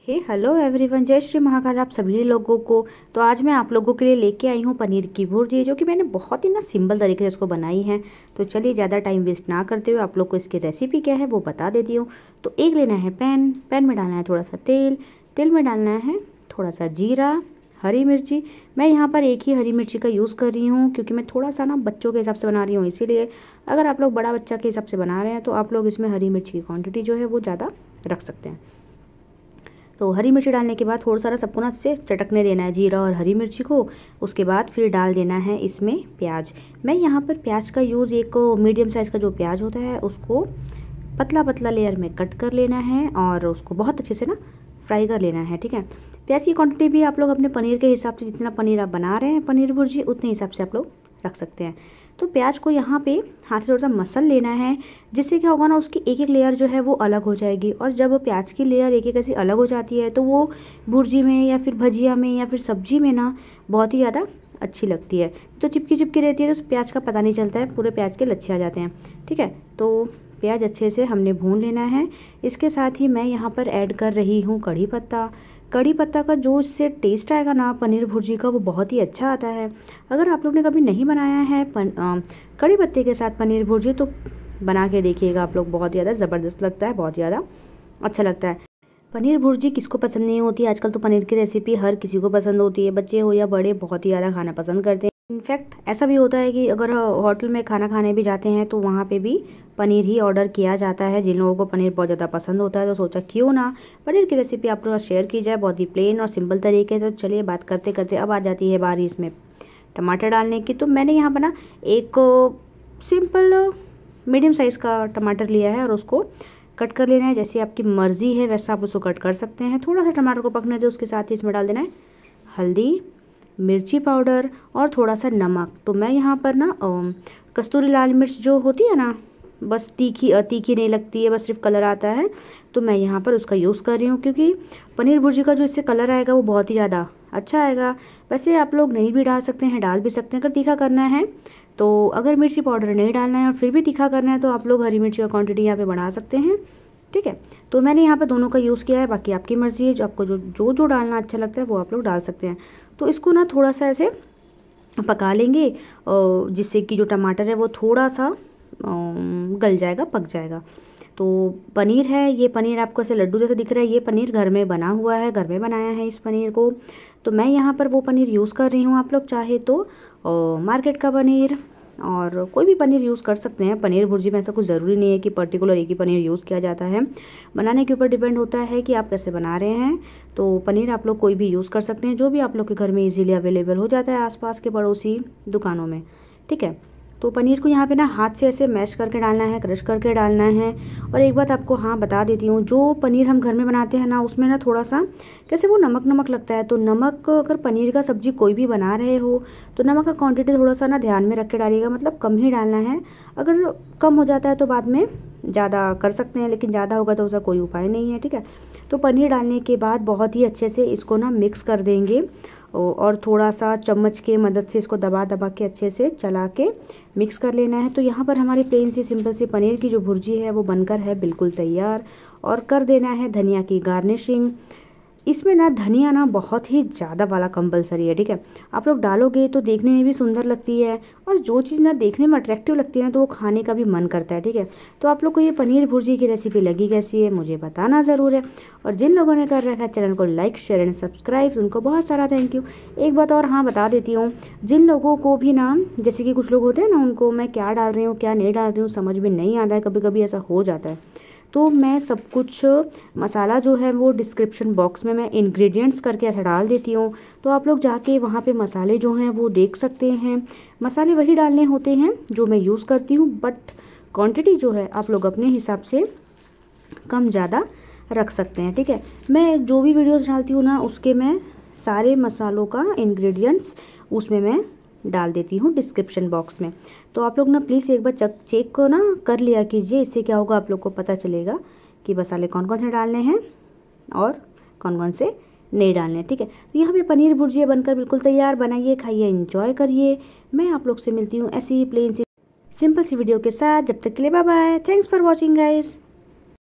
Hello everyone, जय श्री महाकाल आप सभी लोगों को। तो आज मैं आप लोगों के लिए लेके आई हूँ पनीर की भुर्जी, जो कि मैंने बहुत ही सिंपल तरीके से इसको बनाई है। तो चलिए ज़्यादा टाइम वेस्ट ना करते हुए आप लोग को इसकी रेसिपी क्या है वो बता देती हूँ। तो एक लेना है पैन में डालना है थोड़ा सा तेल में डालना है थोड़ा सा जीरा, हरी मिर्ची। मैं यहाँ पर एक ही हरी मिर्ची का यूज़ कर रही हूँ क्योंकि मैं थोड़ा सा बच्चों के हिसाब से बना रही हूँ, इसीलिए अगर आप लोग बड़ा बच्चा के हिसाब से बना रहे हैं तो आप लोग इसमें हरी मिर्ची की क्वांटिटी जो है वो ज़्यादा रख सकते हैं। तो हरी मिर्ची डालने के बाद थोड़ा सारा सबको से चटकने देना है जीरा और हरी मिर्ची को। उसके बाद फिर डाल देना है इसमें प्याज। मैं यहाँ पर प्याज का यूज़ एक मीडियम साइज़ का जो प्याज होता है उसको पतला पतला लेयर में कट कर लेना है और उसको बहुत अच्छे से फ्राई कर लेना है। ठीक है, प्याज की क्वांटिटी भी आप लोग अपने पनीर के हिसाब से, जितना पनीर आप बना रहे हैं पनीर भुर्जी, उतने हिसाब से आप लोग रख सकते हैं। तो प्याज को यहाँ पे हाथ से थोड़ा सा मसल लेना है, जिससे क्या होगा उसकी एक एक लेयर जो है वो अलग हो जाएगी। और जब प्याज की लेयर एक एक ऐसी अलग हो जाती है तो वो भुर्जी में या फिर भजिया में या फिर सब्जी में बहुत ही ज़्यादा अच्छी लगती है। तो चिपकी रहती है तो प्याज का पता नहीं चलता है, पूरे प्याज के लच्छे आ जाते हैं। ठीक है, तो प्याज अच्छे से हमने भून लेना है। इसके साथ ही मैं यहाँ पर ऐड कर रही हूँ कड़ी पत्ता का जो इससे टेस्ट आएगा पनीर भुर्जी का, वो बहुत ही अच्छा आता है। अगर आप लोग ने कभी नहीं बनाया है कड़ी पत्ते के साथ पनीर भुर्जी तो बना के देखिएगा आप लोग, बहुत ज़्यादा ज़बरदस्त लगता है, बहुत ज़्यादा अच्छा लगता है। पनीर भुर्जी किसको पसंद नहीं होती, आजकल तो पनीर की रेसिपी हर किसी को पसंद होती है, बच्चे हो या बड़े बहुत ही ज़्यादा खाना पसंद करते हैं। इनफैक्ट ऐसा भी होता है कि अगर होटल में खाना खाने भी जाते हैं तो वहाँ पे भी पनीर ही ऑर्डर किया जाता है। जिन लोगों को पनीर बहुत ज़्यादा पसंद होता है तो सोचा क्यों ना पनीर की रेसिपी आप लोग शेयर की जाए, बहुत ही प्लेन और सिंपल तरीके से। तो चलिए बात करते करते अब आ जाती है बारी इसमें टमाटर डालने की। तो मैंने यहाँ पर एक सिंपल मीडियम साइज़ का टमाटर लिया है और उसको कट कर लेना है। जैसे आपकी मर्ज़ी है वैसा आप उसको कट कर सकते हैं। थोड़ा सा टमाटर को पकने दे, उसके साथ ही इसमें डाल देना है हल्दी, मिर्ची पाउडर और थोड़ा सा नमक। तो मैं यहाँ पर कस्तूरी लाल मिर्च जो होती है बस तीखी नहीं लगती है, बस सिर्फ कलर आता है, तो मैं यहाँ पर उसका यूज़ कर रही हूँ क्योंकि पनीर भुर्जी का जो इससे कलर आएगा वो बहुत ही ज़्यादा अच्छा आएगा। वैसे आप लोग नहीं भी डाल सकते हैं, डाल भी सकते हैं अगर तीखा करना है तो। अगर मिर्ची पाउडर नहीं डालना है और फिर भी तीखा करना है तो आप लोग हरी मिर्ची का क्वान्टिटी यहाँ पर बढ़ा सकते हैं। ठीक है, तो मैंने यहाँ पर दोनों का यूज़ किया है, बाकी आपकी मर्ज़ी है, जो आपको जो डालना अच्छा लगता है वो आप लोग डाल सकते हैं। तो इसको थोड़ा सा ऐसे पका लेंगे जिससे कि जो टमाटर है वो थोड़ा सा गल जाएगा, पक जाएगा। तो पनीर है, ये पनीर आपको ऐसे लड्डू जैसा दिख रहा है, ये पनीर घर में बना हुआ है, घर में बनाया है इस पनीर को। तो मैं यहाँ पर वो पनीर यूज़ कर रही हूँ। आप लोग चाहे तो मार्केट का पनीर और कोई भी पनीर यूज़ कर सकते हैं। पनीर भुर्जी में ऐसा कुछ ज़रूरी नहीं है कि पर्टिकुलर एक ही पनीर यूज़ किया जाता है, बनाने के ऊपर डिपेंड होता है कि आप कैसे बना रहे हैं। तो पनीर आप लोग कोई भी यूज़ कर सकते हैं, जो भी आप लोग के घर में इजीली अवेलेबल हो जाता है आसपास के पड़ोसी दुकानों में। ठीक है, तो पनीर को यहाँ पे हाथ से ऐसे मैश करके डालना है, क्रश करके डालना है। और एक बात आपको बता देती हूँ, जो पनीर हम घर में बनाते हैं उसमें थोड़ा सा कैसे वो नमक लगता है। तो नमक, अगर पनीर का सब्जी कोई भी बना रहे हो तो नमक का क्वांटिटी थोड़ा सा ध्यान में रख के डालिएगा, मतलब कम ही डालना है। अगर कम हो जाता है तो बाद में ज़्यादा कर सकते हैं, लेकिन ज़्यादा होगा तो उसका कोई उपाय नहीं है। ठीक है, तो पनीर डालने के बाद बहुत ही अच्छे से इसको मिक्स कर देंगे और थोड़ा सा चम्मच के मदद से इसको दबा के अच्छे से चला के मिक्स कर लेना है। तो यहाँ पर हमारी प्लेन सी सिंपल सी पनीर की जो भुर्जी है वो बनकर है बिल्कुल तैयार। और कर देना है धनिया की गार्निशिंग। इसमें धनिया बहुत ही ज़्यादा वाला कंपलसरी है। ठीक है, आप लोग डालोगे तो देखने में भी सुंदर लगती है, और जो चीज़ देखने में अट्रैक्टिव लगती है तो वो खाने का भी मन करता है। ठीक है, तो आप लोग को ये पनीर भुर्जी की रेसिपी लगी कैसी है मुझे बताना ज़रूर है। और जिन लोगों ने कर रखा है चैनल को लाइक, शेयर एंड सब्सक्राइब, उनको बहुत सारा थैंक यू। एक बात और बता देती हूँ, जिन लोगों को भी जैसे कि कुछ लोग होते हैं उनको मैं क्या डाल रही हूँ क्या नहीं डाल रही हूँ समझ में नहीं आता है, कभी कभी ऐसा हो जाता है, तो मैं सब कुछ मसाला जो है वो डिस्क्रिप्शन बॉक्स में मैं इंग्रेडिएंट्स करके ऐसा डाल देती हूँ। तो आप लोग जाके वहाँ पे मसाले जो हैं वो देख सकते हैं। मसाले वही डालने होते हैं जो मैं यूज़ करती हूँ, बट क्वांटिटी जो है आप लोग अपने हिसाब से कम ज़्यादा रख सकते हैं। ठीक है, मैं जो भी वीडियोज़ डालती हूँ उसके मैं सारे मसालों का इंग्रेडिएंट्स उसमें मैं डाल देती हूँ डिस्क्रिप्शन बॉक्स में। तो आप लोग प्लीज़ एक बार चेक को कर लिया कीजिए, इससे क्या होगा आप लोग को पता चलेगा कि मसाले कौन कौन से डालने हैं और कौन कौन से नहीं डालने हैं। ठीक है, तो यहाँ पे पनीर भुर्जी बनकर बिल्कुल तैयार, बनाइए, खाइए, एंजॉय करिए। मैं आप लोग से मिलती हूँ ऐसी ही प्लेन सी सिंपल सी वीडियो के साथ। जब तक के लिए bye bye, thanks for watching guys.